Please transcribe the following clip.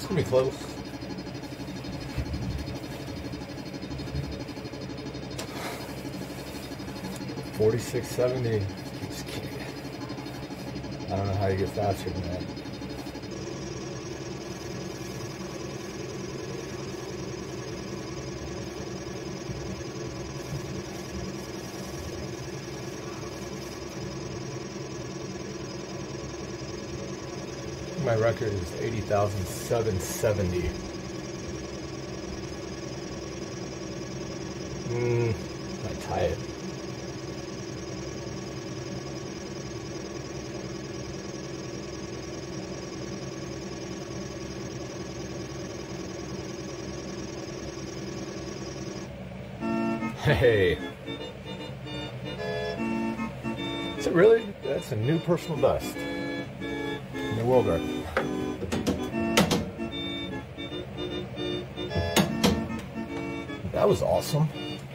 It's gonna be close. $46.70. Just kidding. I don't know how you get faster than that. My record is 80,770. I tie it. Hey. Is it really? That's a new personal best. New world record. That was awesome.